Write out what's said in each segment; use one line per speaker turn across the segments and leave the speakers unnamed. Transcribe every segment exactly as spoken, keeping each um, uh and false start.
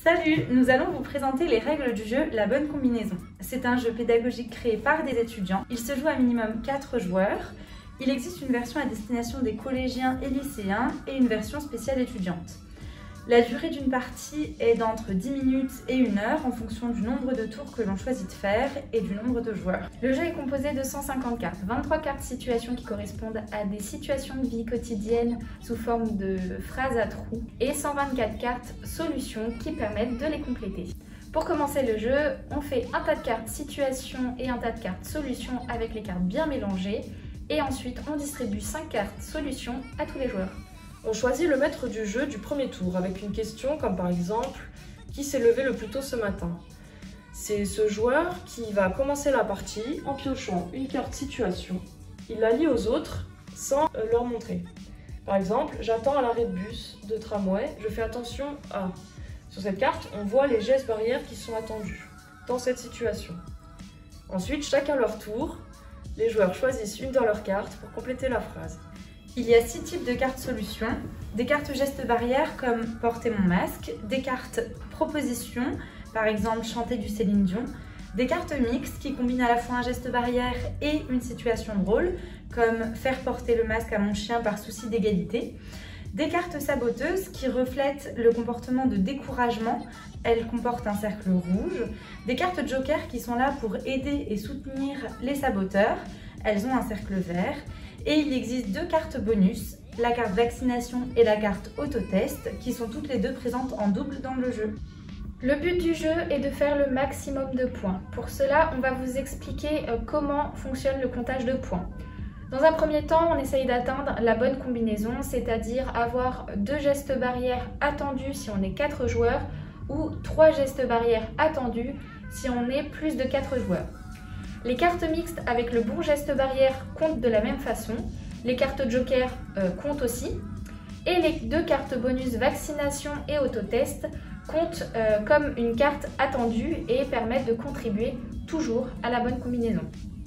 Salut, nous allons vous présenter les règles du jeu La Bonne Combinaison. C'est un jeu pédagogique créé par des étudiants. Il se joue à minimum quatre joueurs. Il existe une version à destination des collégiens et lycéens et une version spéciale étudiante. La durée d'une partie est d'entre dix minutes et une heure en fonction du nombre de tours que l'on choisit de faire et du nombre de joueurs. Le jeu est composé de cent cinquante cartes, vingt-trois cartes situations qui correspondent à des situations de vie quotidienne sous forme de phrases à trous et cent vingt-quatre cartes solutions qui permettent de les compléter. Pour commencer le jeu, on fait un tas de cartes situations et un tas de cartes solutions avec les cartes bien mélangées et ensuite on distribue cinq cartes solutions à tous les joueurs.
On choisit le maître du jeu du premier tour avec une question comme par exemple « Qui s'est levé le plus tôt ce matin ?» C'est ce joueur qui va commencer la partie en piochant une carte situation. Il la lit aux autres sans leur montrer. Par exemple, j'attends à l'arrêt de bus, de tramway, je fais attention à... Sur cette carte, on voit les gestes barrières qui sont attendus dans cette situation. Ensuite, chacun leur tour, les joueurs choisissent une de leurs cartes pour compléter la phrase.
Il y a six types de cartes solutions, des cartes gestes barrières comme porter mon masque, des cartes propositions, par exemple chanter du Céline Dion, des cartes mixtes qui combinent à la fois un geste barrière et une situation drôle, comme faire porter le masque à mon chien par souci d'égalité, des cartes saboteuses qui reflètent le comportement de découragement, elles comportent un cercle rouge, des cartes joker qui sont là pour aider et soutenir les saboteurs, elles ont un cercle vert, et il existe deux cartes bonus, la carte vaccination et la carte autotest, qui sont toutes les deux présentes en double dans le jeu. Le but du jeu est de faire le maximum de points. Pour cela, on va vous expliquer comment fonctionne le comptage de points. Dans un premier temps, on essaye d'atteindre la bonne combinaison, c'est-à-dire avoir deux gestes barrières attendus si on est quatre joueurs ou trois gestes barrières attendus si on est plus de quatre joueurs. Les cartes mixtes avec le bon geste barrière comptent de la même façon, les cartes joker euh, comptent aussi, et les deux cartes bonus vaccination et autotest comptent euh, comme une carte attendue et permettent de contribuer toujours à la bonne combinaison.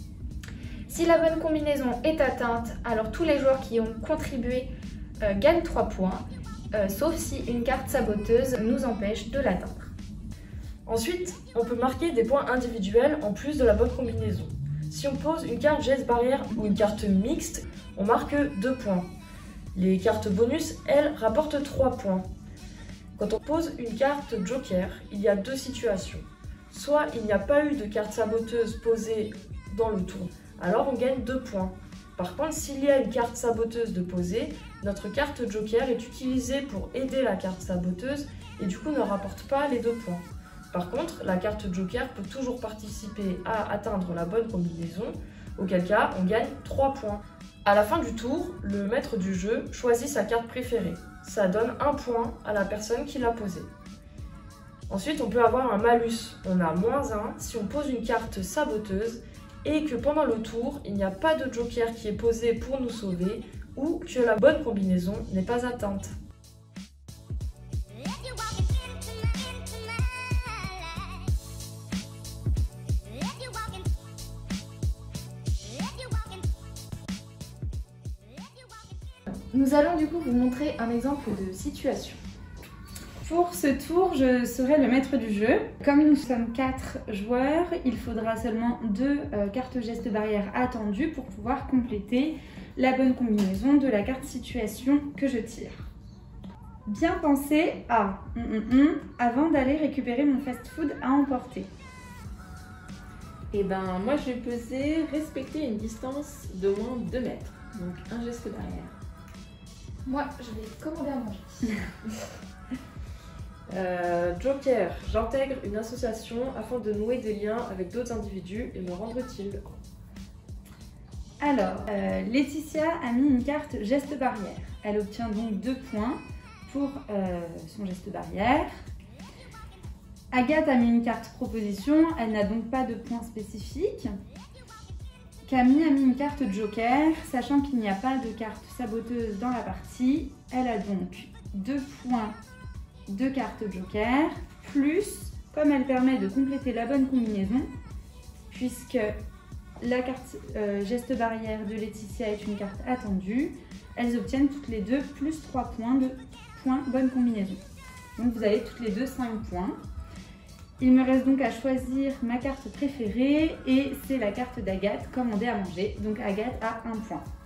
Si la bonne combinaison est atteinte, alors tous les joueurs qui ont contribué euh, gagnent trois points, euh, sauf si une carte saboteuse nous empêche de l'atteindre.
Ensuite, on peut marquer des points individuels en plus de la bonne combinaison. Si on pose une carte geste barrière ou une carte mixte, on marque deux points. Les cartes bonus, elles, rapportent trois points. Quand on pose une carte joker, il y a deux situations. Soit il n'y a pas eu de carte saboteuse posée dans le tour, alors on gagne deux points. Par contre, s'il y a une carte saboteuse de poser, notre carte joker est utilisée pour aider la carte saboteuse et du coup ne rapporte pas les deux points. Par contre, la carte joker peut toujours participer à atteindre la bonne combinaison, auquel cas on gagne trois points. À la fin du tour, le maître du jeu choisit sa carte préférée. Ça donne un point à la personne qui l'a posée. Ensuite, on peut avoir un malus. On a moins un si on pose une carte saboteuse et que pendant le tour, il n'y a pas de joker qui est posé pour nous sauver ou que la bonne combinaison n'est pas atteinte.
Nous allons du coup vous montrer un exemple de situation. Pour ce tour, je serai le maître du jeu. Comme nous sommes quatre joueurs, il faudra seulement deux euh, cartes gestes barrières attendues pour pouvoir compléter la bonne combinaison de la carte situation que je tire. Bien penser à hum, hum, hum, avant d'aller récupérer mon fast-food à emporter.
Et ben moi je vais peser respecter une distance de moins deux mètres, donc un geste barrière.
Moi, je vais commander à manger.
euh, Joker, j'intègre une association afin de nouer des liens avec d'autres individus et me rendre utile.
Alors, euh, Laetitia a mis une carte geste barrière. Elle obtient donc deux points pour euh, son geste barrière. Agathe a mis une carte proposition. Elle n'a donc pas de points spécifiques. Camille a mis une carte joker, sachant qu'il n'y a pas de carte saboteuse dans la partie. Elle a donc deux points de carte joker, plus, comme elle permet de compléter la bonne combinaison, puisque la carte euh, geste barrière de Laetitia est une carte attendue, elles obtiennent toutes les deux plus trois points de points bonne combinaison. Donc vous avez toutes les deux cinq points. Il me reste donc à choisir ma carte préférée et c'est la carte d'Agathe, commander à manger. Donc Agathe a un point.